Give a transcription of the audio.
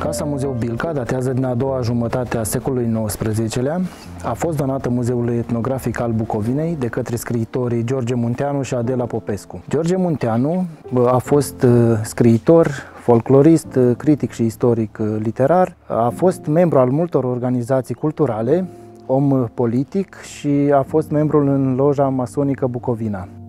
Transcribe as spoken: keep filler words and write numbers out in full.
Casa Muzeu Bilca datează din a doua jumătate a secolului nouăsprezecelea. A fost donată Muzeului Etnografic al Bucovinei de către scriitorii George Munteanu și Adela Popescu. George Munteanu a fost scriitor, folclorist, critic și istoric literar. A fost membru al multor organizații culturale, om politic și a fost membru în loja masonică Bucovina.